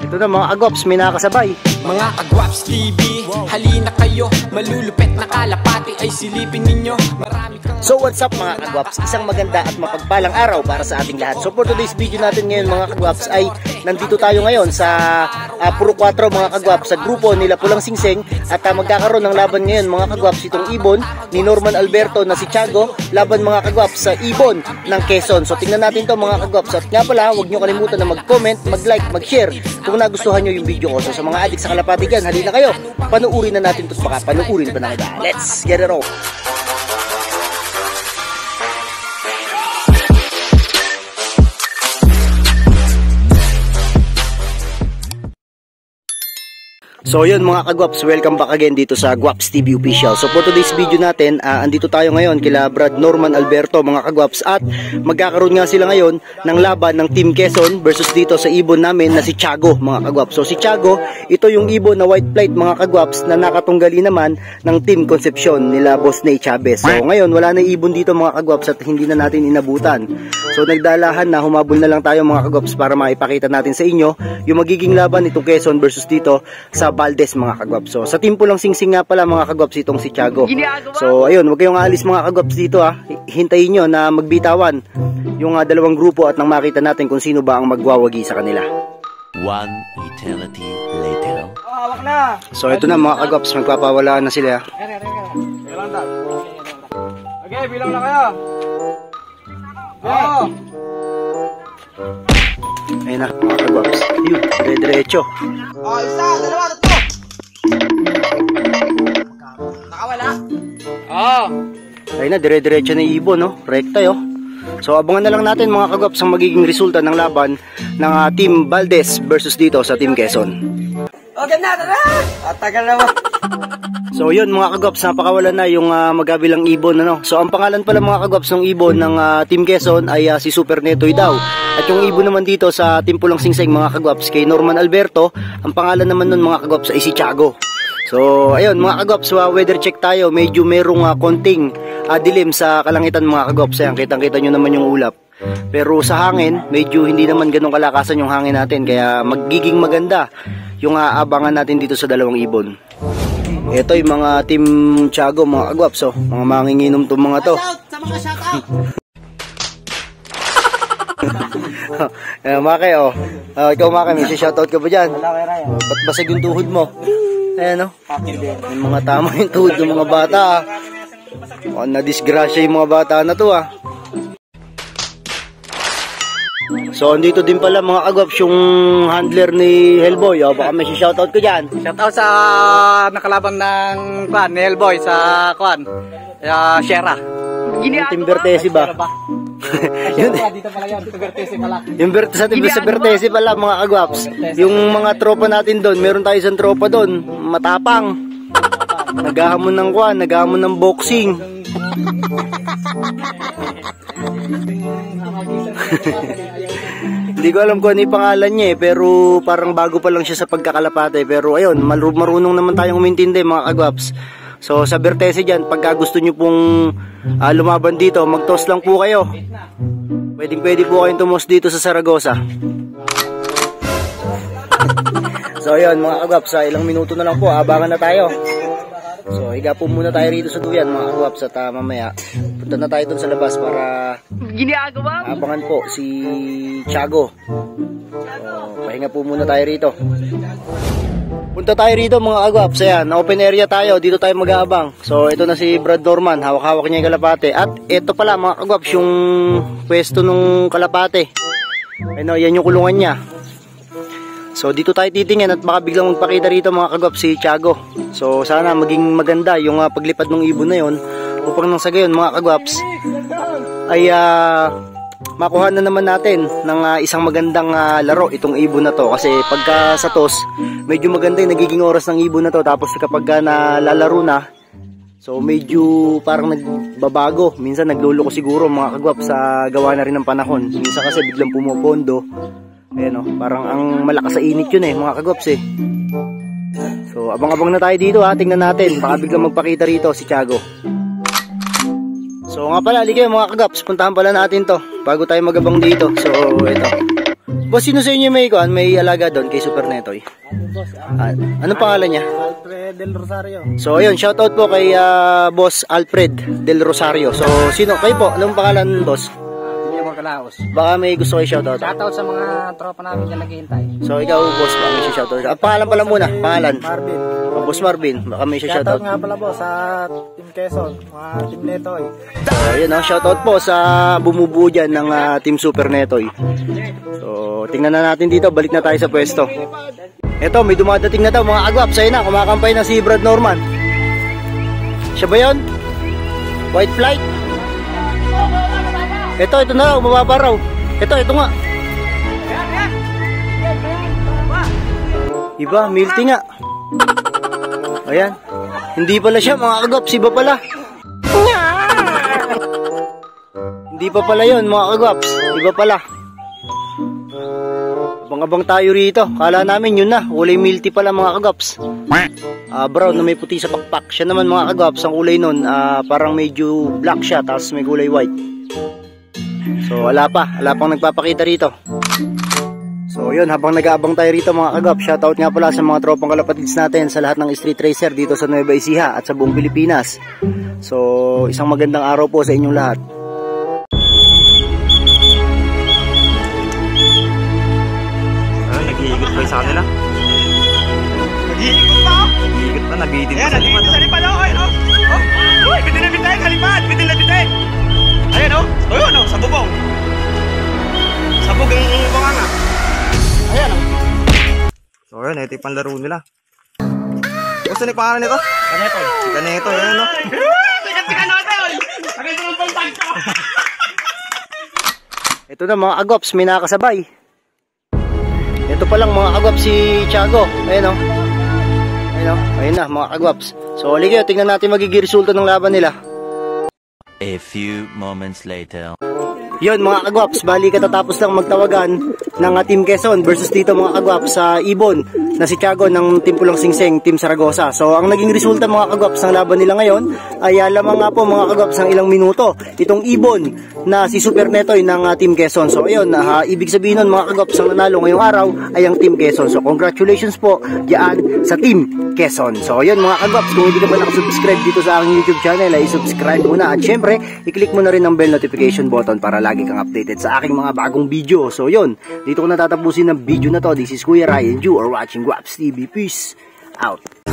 Ito na mga Agwaps, may nakasabay. Mga Agwaps TV, halina kayo. Malulupet na kalapati ay silipin ninyo. Marami kang... So what's up mga Agwaps? Isang maganda at mapagpalang araw para sa ating lahat. So for today's video natin ngayon mga Agwaps ay nandito tayo ngayon sa Puro 4 mga Agwaps, sa grupo nila Pulang Singseng. At magkakaroon ng laban ngayon mga Agwaps, itong ibon ni Norman Alberto na si Tiago, laban mga Agwaps sa ibon ng Quezon. So tingnan natin to mga Agwaps. At nga pala, huwag nyo kalimutan na mag-comment, mag-like, mag-share kung nagustuhan nyo yung video ko. So sa mga adik sa kalapati dyan, halina kayo, panuurin na natin ito, baka panuurin pa na kita. Let's get it on! So yun mga Agwaps, welcome back again dito sa Agwaps TV Official. So for today's video natin, andito tayo ngayon kila Brad Norman Alberto mga Agwaps. At magkakaroon nga sila ngayon ng laban ng Team Quezon versus dito sa ibon namin na si Tiago mga Agwaps. So si Tiago, ito yung ibon na white flight mga Agwaps na nakatunggali naman ng Team Concepcion nila Boss Ney Chavez. So ngayon wala na ibon dito mga Agwaps at hindi na natin inabutan. So nagdalahan na, humabol na lang tayo mga Agwaps para maipakita natin sa inyo yung magiging laban itong Quezon versus dito sa Valdez mga Agwaps. So sa Team Pulang Singseng nga pala mga Agwaps itong si Tiago. So ayun, huwag kayong aalis mga Agwaps dito hintayin nyo na magbitawan yung dalawang grupo at nang makita natin kung sino ba ang magwawagi sa kanila. One eternity later. Hawak na! So ito na mga Agwaps, magpapawalaan na sila. Okay, bilang na kayo. Oo. Ayun na mga Agwaps, yun, dire-diretso. Isa, dalawa, tatlo. Nakawala? Oo. Ayun na, dire-diretso na ibon, no? Rekta, yo. So abangan na lang natin mga Agwaps ang magiging resulta ng laban ng Team Valdez versus dito sa Team Quezon. Okay na, tara! At tagal naman. So yun mga Agwaps, napakawala na yung magabilang ibon, ano? So ang pangalan pala mga Agwaps ng ibon ng Team Quezon ay si Super Netoy daw. At yung ibon naman dito sa Team Pulang Singseng mga Agwaps kay Norman Alberto, ang pangalan naman nun mga Agwaps ay si Tiago. So ayun mga Agwaps, weather check tayo. Medyo merong konting dilim sa kalangitan mga Agwaps. Ayan, kitang-kita nyo naman yung ulap. Pero sa hangin, medyo hindi naman ganun kalakasan yung hangin natin. Kaya magiging maganda yung abangan natin dito sa dalawang ibon. Ito yung mga Team Tiago mga Agwaps, mga manginginom itong mga to. Maki, ikaw Maki, may shoutout ka ba dyan? Ba't basag yung tuhod mo? Ayan, yung mga tama yung tuhod ng mga bata. Na-disgrasya yung mga bata na to. So andito din pala mga Agwaps yung handler ni Hellboy. Baka may shoutout ko dyan. Shoutout sa nakalaban ng Kwan, ni Hellboy sa Kwan, Sierra. Team Vertesi ba? Dito pala yun, sa Vertesi pala. Yung sa Vertesi pala mga Agwaps. Yung mga tropa natin doon, meron tayo isang tropa doon, matapang. Naghahamon ng Kwan, naghahamon ng boxing. Hindi ko alam kung ano yung pangalan niya pero parang bago pa lang siya sa pagkakalapate. Pero ayun, marunong naman tayong umintindi mga Agwaps. So sa Vertesi dyan, pagka gusto nyo pong lumaban dito, mag-toss lang po kayo. Pwede po kayong tumos dito sa Saragosa. So ayun mga Agwaps, ilang minuto na lang po, abangan na tayo. So higa po muna tayo rito sa duyan mga Agwaps at mamaya punta na tayo dun sa labas para abangan po si Tiago. So pahinga po muna tayo rito. Punta tayo rito mga Agwaps, ayan, open area tayo, dito tayo mag-aabang. So ito na si Brad Norman, hawak-hawak niya yung kalapate. At ito pala mga Agwaps yung pwesto nung kalapate. Ano, yan yung kulungan niya. So dito tayo titingin at baka biglang magpakita rito mga Agwaps si Tiago. So sana maging maganda yung paglipad ng ibon na yon upang nang sa gayon mga Agwaps ay makuha na naman natin ng isang magandang laro itong ibon na to. Kasi pagka sa toss, medyo maganda yung nagiging oras ng ibon na to. Tapos kapag nalalaro na, so medyo parang nagbabago. Minsan nagluloko siguro mga Agwaps sa gawa na rin ng panahon. Minsan kasi biglang pumupondo. Ayan parang ang malakas sa init yun mga Agwaps So abang-abang na tayo dito tingnan natin, baka biglang magpakita rito si Tiago. So nga pala, halika mga Agwaps, puntahan pala natin to bago tayo magabang dito. So ito, Boss, sino sa inyo may alaga doon kay Super Netoy? Anong pangalan niya? Alfred Del Rosario. So ayun, shoutout po kay Boss Alfred Del Rosario. So sino kayo po? Anong pangalan, boss? Hindi mo kalaos. Baka may gusto kayo shoutout. Shoutout sa mga tropa namin dyan naghihintay. So ikaw, boss, baka may shoutout. Pangalan pala muna, pangalan. Marvin. Boss Marvin, baka may shoutout. Shoutout nga pala po sa Team Quezon, mga Team Netoy. So ayun, shoutout po sa bumubuo dyan ng Team Super Netoy. So tingnan na natin dito, balik na tayo sa pwesto. Eto, may dumadating na daw mga agwap. Sa'yo na, kumakampay na si Brad Norman. Siya ba yun? White flight? Ito na raw, mababa raw. Ito nga. Iba, milty nga. Ayan. Hindi pala siya mga agwap, iba pala. Hindi pa pala yun mga agwaps, iba pala. Abang-abang tayo rito. Kala namin yun na. Kulay milky pala mga kagaps. Brown na may puti sa pakpak. Siya naman mga kagaps. Ang kulay nun parang medyo black siya. Tapos may kulay white. So wala pa. Wala pang nagpapakita rito. So yun. Habang nag-aabang tayo rito mga kagaps. Shoutout nga pala sa mga tropang kalapatids natin. Sa lahat ng street racer dito sa Nueva Ecija. At sa buong Pilipinas. So isang magandang araw po sa inyong lahat. Nag-iigot pa sa kanila. Nag-iikot pa? Nag-iigot pa, nabitin Ayan, pa sa lipad. nag-iikot sa lipad, oh. Ayan, oh. Oh, uy, bitin na bitin, sa lipad. Bitin na bitin. Ayan, oh. Oh, yun, oh, sa bubong. Sabog ang bunganga. Ayan, oh. So, yun, ito yung panlaro nila. Gusto ni pangalan nito? Kaneto. Si Kaneto, yan, no? Sikat-sikat natin, oh. Sagay ko ng pantag ko. Ito na mga agops, may nakasabay. Ito pa lang mga agwaps si Tiago. Ayun o. Ayun o. Ayun na mga agwaps. So halika, tingnan natin magiging resulta ng laban nila. A few moments later. Yun mga agwaps, bali katatapos lang magtawagan ng Team Quezon versus dito mga agwaps sa Ibon na si Tiago ng Team Pulang Singseng, Team Saragosa. So ang naging resulta mga agwaps ng laban nila ngayon ay lamang nga po mga agwaps ng ilang minuto itong Ibon na si Super Netoy ng Team Quezon. So ayun, ibig sabihin nun mga agwaps ang nanalo ngayong araw ay ang Team Quezon. So congratulations po diyan sa Team Quezon. So ayun mga agwaps, kung hindi ka pa nakasubscribe dito sa aking YouTube channel ay subscribe muna at syempre i-click mo na rin ang bell notification button para lagi kang updated sa aking mga bagong video. So yun, dito ko natatapusin ang video na to. This is Kuya Rai and you are watching Guaps TV. Peace out.